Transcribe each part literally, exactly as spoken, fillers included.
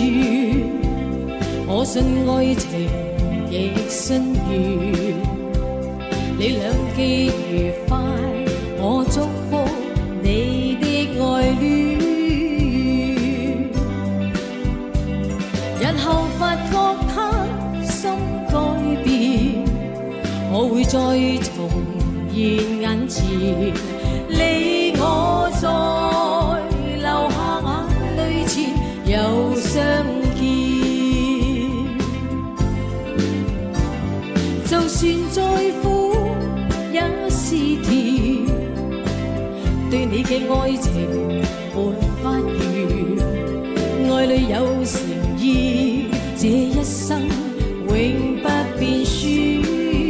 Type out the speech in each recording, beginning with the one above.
我信愛情亦信緣，你兩既愉快，我祝福你的愛戀。日後發覺他心改變，我會再重現眼前，你我再流下眼淚前又相見。就算再苦也是甜，對你嘅愛情沒法完，愛裏有誠意，這一生永不變輸。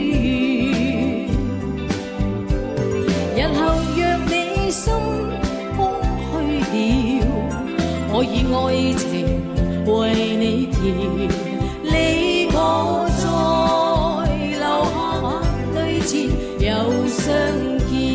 日後若你心空虛了，我以愛情為你填，你我再流下眼淚前又相見。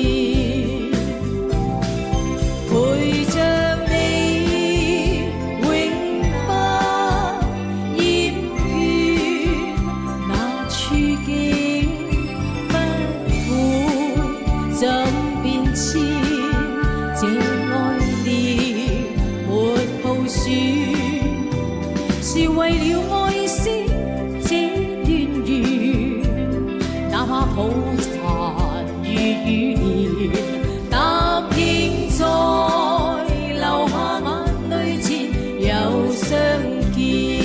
陪着你永不厭倦，那處境不管怎變遷，這愛戀沒抱選，是為了愛惜這段緣，哪怕抱殘如雨年，答應在流下眼淚前又相見。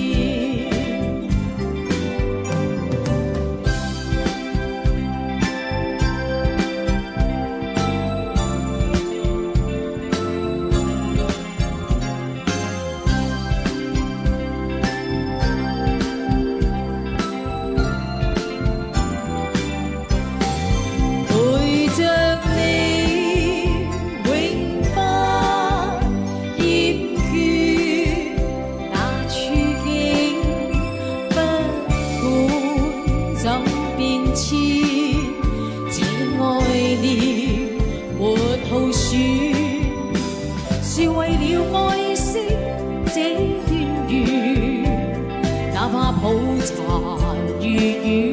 陪着你永不厭倦，那處境不管怎變遷，這愛戀沒耗損，是為了愛惜這段緣，哪怕抱殘如雨。